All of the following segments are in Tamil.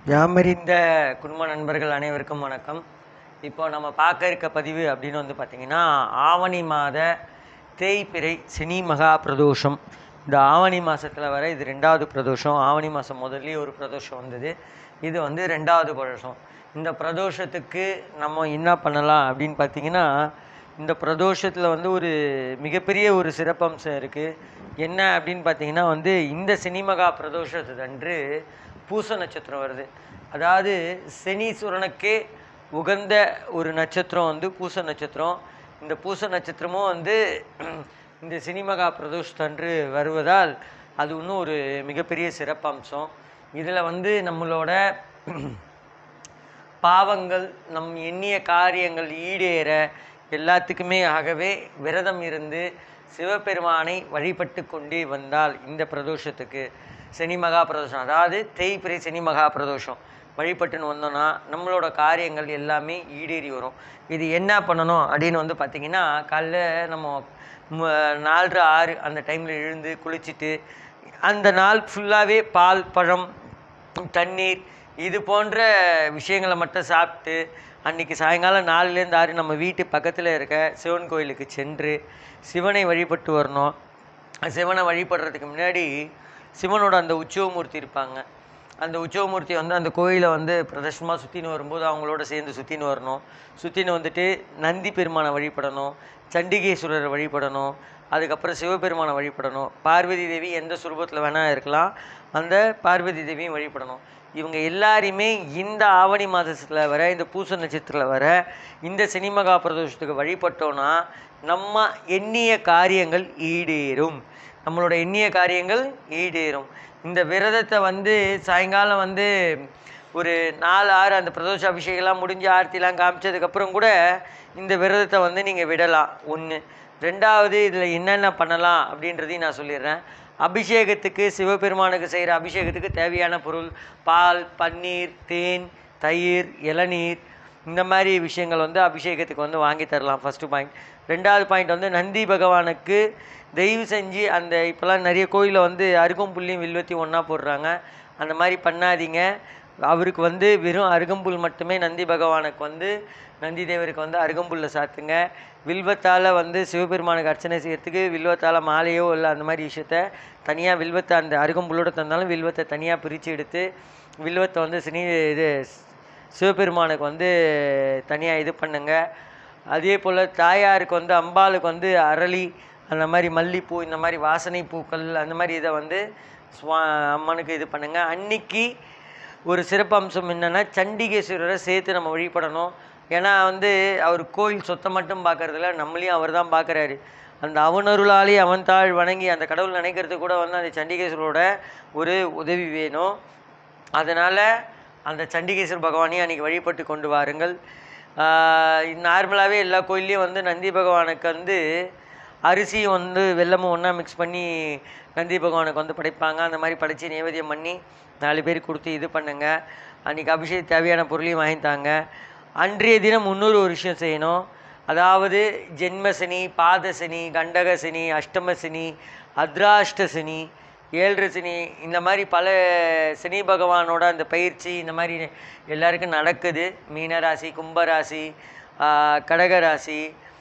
யாமறிந்த குடும்ப நண்பர்கள் அனைவருக்கும் வணக்கம். இப்போ நம்ம பார்க்க இருக்க பதிவு அப்படின்னு வந்து பார்த்திங்கன்னா, ஆவணி மாத தேய்பிறை சனி மகா பிரதோஷம். இந்த ஆவணி மாதத்தில் வர இது 2வது பிரதோஷம். ஆவணி மாதம் முதல்லேயே ஒரு பிரதோஷம் வந்தது, இது வந்து 2வது பிரதோஷம். இந்த பிரதோஷத்துக்கு நம்ம என்ன பண்ணலாம் அப்படின்னு பார்த்திங்கன்னா, இந்த பிரதோஷத்தில் வந்து ஒரு மிகப்பெரிய ஒரு சிறப்பம்சம் இருக்குது. என்ன அப்படின்னு பார்த்திங்கன்னா வந்து, இந்த சனி மகா பிரதோஷத்து அன்று பூச நட்சத்திரம் வருது. அதாவது சனீஸ்வரனுக்கே உகந்த ஒரு நட்சத்திரம் வந்து பூச நட்சத்திரம். இந்த பூச நட்சத்திரமும் வந்து இந்த சினிமகா பிரதோஷத்தன்று வருவதால் அது இன்னும் ஒரு மிகப்பெரிய சிறப்பம்சம். இதில் வந்து நம்மளோட பாவங்கள், நம் எண்ணிய காரியங்கள் ஈடேற எல்லாத்துக்குமே ஆகவே விரதம் இருந்து சிவபெருமானை வழிபட்டு கொண்டே வந்தால் இந்த பிரதோஷத்துக்கு சனி மகா பிரதோஷம், அதாவது தேய்பிறை சனி மகா பிரதோஷம் வழிபட்டுன்னு வந்தோன்னா நம்மளோட காரியங்கள் எல்லாமே ஈடேறி வரும். இது என்ன பண்ணணும் அப்படின்னு வந்து பார்த்திங்கன்னா, காலைல நம்ம 4, 6 அந்த டைமில் எழுந்து குளிச்சுட்டு அந்த நாள் ஃபுல்லாகவே பால், பழம், தண்ணீர் இது போன்ற விஷயங்களை மட்டும் சாப்பிட்டு அன்றைக்கி சாயங்காலம் 4லேருந்து 6 நம்ம வீட்டு பக்கத்தில் இருக்க சிவன் கோயிலுக்கு சென்று சிவனை வழிபட்டு வரணும். சிவனை வழிபடுறதுக்கு முன்னாடி சிவனோட அந்த உற்சவமூர்த்தி இருப்பாங்க. அந்த உற்சவமூர்த்தி வந்து அந்த கோயிலை வந்து பிரதர்ஷனமாக சுற்றின்னு வரும்போது அவங்களோட சேர்ந்து சுற்றின்னு வரணும். சுற்றின்னு வந்துட்டு நந்தி பெருமானை வழிபடணும், சண்டிகேஸ்வரரை வழிபடணும், அதுக்கப்புறம் சிவபெருமானை வழிபடணும். பார்வதி தேவி எந்த சுரூபத்தில் வேணால் இருக்கலாம், அந்த பார்வதி தேவியும் வழிபடணும். இவங்க எல்லாரையுமே இந்த ஆவணி மாதத்தில் வர, இந்த பூச நட்சத்திரத்தில் வர இந்த சினிமகா பிரதோஷத்துக்கு வழிபட்டோன்னா நம்ம எண்ணிய காரியங்கள் ஈடேறும். நம்மளோட எண்ணிய காரியங்கள் ஈடேறும். இந்த விரதத்தை வந்து சாயங்காலம் வந்து ஒரு 4, 6 அந்த பிரதோஷ அபிஷேகம்லாம் முடிஞ்சு ஆர்த்திலாம் காமிச்சதுக்கப்புறம் கூட இந்த விரதத்தை வந்து நீங்கள் விடலாம். 1. 2வது இதில் என்னென்ன பண்ணலாம் அப்படின்றதையும் நான் சொல்லிடுறேன். அபிஷேகத்துக்கு, சிவபெருமானுக்கு செய்கிற அபிஷேகத்துக்கு தேவையான பொருள் பால், பன்னீர், தேன், தயிர், இளநீர், இந்த மாதிரி விஷயங்கள் வந்து அபிஷேகத்துக்கு வந்து வாங்கி தரலாம். First point. 2வது பாயிண்ட் வந்து நந்தி பகவானுக்கு தயவு செஞ்சு அந்த இப்போலாம் நிறைய கோயிலில் வந்து அருகம்புல்லையும் வில்வத்தையும் ஒன்றா போடுறாங்க, அந்த மாதிரி பண்ணாதீங்க. அவருக்கு வந்து வெறும் அருகம்புல் மட்டுமே, நந்தி பகவானுக்கு வந்து நந்தி தேவருக்கு வந்து அருகம்புல்லை சாத்துங்க. வில்வத்தால் வந்து சிவபெருமானுக்கு அர்ச்சனை செய்கிறதுக்கு வில்வத்தால் மாலையோ இல்லை அந்த மாதிரி விஷயத்த தனியாக வில்வத்தை அந்த அருகம்புல்லோடு தந்தாலும் வில்வத்தை தனியாக பிரித்து எடுத்து வில்வத்தை வந்து சிவபெருமானுக்கு வந்து தனியாக இது பண்ணுங்க. அதே போல் தாயாருக்கு வந்து அம்பாளுக்கு வந்து அரளி, அந்த மாதிரி மல்லிப்பூ, இந்த மாதிரி வாசனை பூக்கள், அந்த மாதிரி இதை வந்து அம்மனுக்கு இது பண்ணுங்கள். அன்னைக்கு ஒரு சிறப்பம்சம் என்னென்னா, சண்டிகேஸ்வரரை சேர்த்து நம்ம வழிபடணும். ஏன்னா வந்து அவர் கோயில் சொத்தை மட்டும் பார்க்குறதில்ல, நம்மளையும் அவர் தான் பார்க்குறாரு. அந்த அவனருளாலே அவன் தாழ் வணங்கி அந்த கடவுள் நினைக்கிறதுக்கு கூட வந்து அந்த சண்டிகேஸ்வரோட ஒரு உதவி வேணும். அதனால் அந்த சண்டிகேஸ்வர பகவானையும் அன்றைக்கி வழிபட்டு கொண்டு வாருங்கள். நார்மலாகவே எல்லா கோயில்லையும் வந்து நந்தி பகவானுக்கு வந்து அரிசி வந்து வெல்லமும் ஒன்றா மிக்ஸ் பண்ணி நந்தி பகவானுக்கு வந்து படைப்பாங்க. அந்த மாதிரி படைச்சி நைவேத்தியம் பண்ணி 4 பேர் கொடுத்து இது பண்ணுங்க. அன்றைக்கி அபிஷேகம் தேவையான பொருளையும் வாங்கித்தாங்க. அன்றைய தினம் இன்னொரு ஒரு விஷயம் செய்யணும். அதாவது ஜென்மசனி, பாதசனி, கண்டகசனி, அஷ்டமசனி, அத்ராஷ்டசனி, 7 சனி, இந்த மாதிரி பல சனி பகவானோட அந்த பயிற்சி இந்த மாதிரி எல்லாருக்கும் நடக்குது. மீனராசி, கும்பராசி, கடகராசி,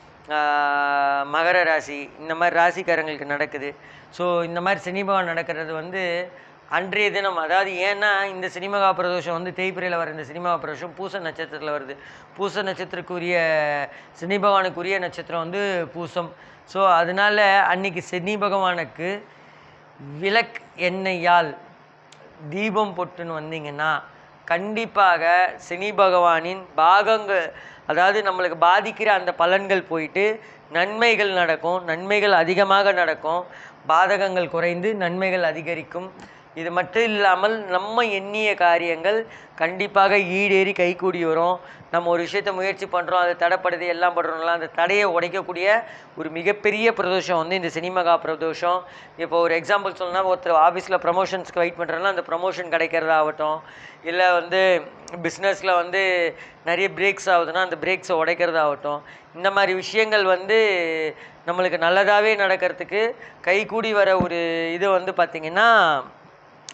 மகர ராசி, இந்த மாதிரி ராசிக்காரங்களுக்கு நடக்குது. ஸோ இந்த மாதிரி சனி பகவான் நடக்கிறது வந்து அன்றைய தினம், அதாவது ஏன்னா இந்த சினிமகா பிரதோஷம் வந்து தேய்பிரையில் வர இந்த சினிமகா பிரதோஷம் பூச நட்சத்திரத்தில் வருது. பூச நட்சத்திரக்குரிய சனி பகவானுக்குரிய நட்சத்திரம் வந்து பூசம். ஸோ அதனால் அன்றைக்கி சனி பகவானுக்கு விளக்கு எண்ணெயால் தீபம் போட்டுன்னு வந்தீங்கன்னா கண்டிப்பாக சனி பகவானின் பாகங்கள், அதாவது நம்மளுக்கு பாதிக்கிற அந்த பலன்கள் போயிட்டு நன்மைகள் நடக்கும், நன்மைகள் அதிகமாக நடக்கும், பாதகங்கள் குறைந்து நன்மைகள் அதிகரிக்கும். இது மட்டும் இல்லாமல் நம்ம எண்ணிய காரியங்கள் கண்டிப்பாக ஈடேறி கைகூடி வரும். நம்ம ஒரு விஷயத்தை முயற்சி பண்ணுறோம், அது தடைப்படுது, எல்லாம் பண்ணுறோம்லாம், அந்த தடையை உடைக்கக்கூடிய ஒரு மிகப்பெரிய பிரதோஷம் வந்து இந்த சினிமகா பிரதோஷம். இப்போ ஒரு எக்ஸாம்பிள் சொல்லணும்னா, ஒருத்தர் ஆஃபீஸில் ப்ரமோஷன்ஸ்க்கு வெயிட் பண்ணுறதுனா அந்த ப்ரமோஷன் கிடைக்கிறதாகட்டும், இல்லை வந்து பிஸ்னஸில் வந்து நிறைய பிரேக்ஸ் ஆகுதுன்னா அந்த பிரேக்ஸை உடைக்கிறதாகட்டும், இந்த மாதிரி விஷயங்கள் வந்து நம்மளுக்கு நல்லதாகவே நடக்கிறதுக்கு கைகூடி வர ஒரு இது வந்து பார்த்திங்கன்னா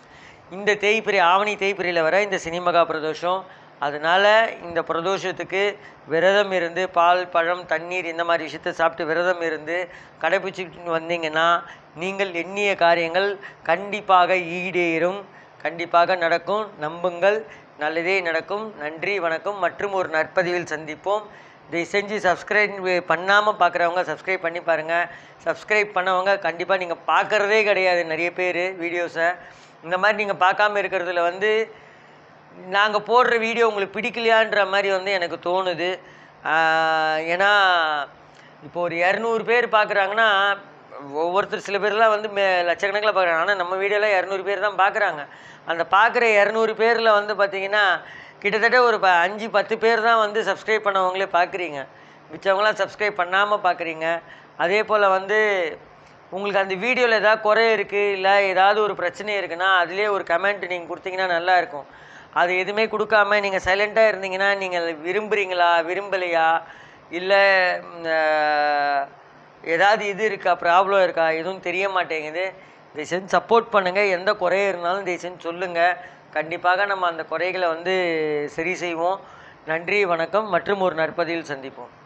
இந்த தேய்பிறை ஆவணி தேய்பிறையில் வர இந்த சனி மகா பிரதோஷம். அதனால் இந்த பிரதோஷத்துக்கு விரதம் இருந்து பால் பழம் தண்ணீர் இந்த மாதிரி விஷயத்தை சாப்பிட்டு விரதம் இருந்து கடைபிடிச்சிட்டு வந்தீங்கன்னா நீங்கள் எண்ணிய காரியங்கள் கண்டிப்பாக ஈடேறும், கண்டிப்பாக நடக்கும். நம்புங்கள், நல்லதே நடக்கும். நன்றி, வணக்கம். மற்றும் ஒரு நற்பதிவில் சந்திப்போம். இதை செஞ்சு சப்ஸ்கிரைப் பண்ணாமல் பார்க்குறவங்க சப்ஸ்கிரைப் பண்ணி பாருங்கள். சப்ஸ்கிரைப் பண்ணவங்க கண்டிப்பாக நீங்கள் பார்க்குறதே கிடையாது நிறைய பேர் வீடியோஸை. இந்த மாதிரி நீங்கள் பார்க்காம இருக்கிறதுல வந்து நாங்கள் போடுற வீடியோ உங்களுக்கு பிடிக்கலையான்ற மாதிரி வந்து எனக்கு தோணுது. ஏன்னா இப்போ ஒரு 200 பேர் பார்க்குறாங்கன்னா ஒவ்வொருத்தர் சில பேர்லாம் வந்து லட்சக்கணக்கில் பார்க்குறாங்க. ஆனால் நம்ம வீடியோவில் 200 பேர் தான் பார்க்குறாங்க. அந்த பார்க்குற 200 பேரில் வந்து பார்த்திங்கன்னா கிட்டத்தட்ட ஒரு 5-10 பேர் தான் வந்து சப்ஸ்கிரைப் பண்ணவங்களே பார்க்குறீங்க. மிச்சவங்களாம் சப்ஸ்கிரைப் பண்ணாமல் பார்க்குறீங்க. அதே போல் வந்து உங்களுக்கு அந்த வீடியோவில் ஏதாவது குறை இருக்குது, இல்லை ஏதாவது ஒரு பிரச்சனை இருக்குன்னா அதிலே ஒரு கமெண்ட் நீங்கள் கொடுத்தீங்கன்னா நல்லாயிருக்கும். அது எதுவுமே கொடுக்காம நீங்கள் சைலண்ட்டாக இருந்தீங்கன்னா நீங்கள் விரும்புகிறீங்களா விரும்பலையா, இல்லை ஏதாவது இது இருக்கா, ப்ராப்ளம் இருக்கா, எதுவும் தெரிய மாட்டேங்குது. தயவுசெஞ்சு சப்போர்ட் பண்ணுங்கள். எந்த குறையும் இருந்தாலும் தயவுசெஞ்சு சொல்லுங்கள். கண்டிப்பாக நம்ம அந்த குறைகளை வந்து சரி செய்வோம். நன்றி, வணக்கம். மற்றும் ஒரு நற்பதிவில் சந்திப்போம்.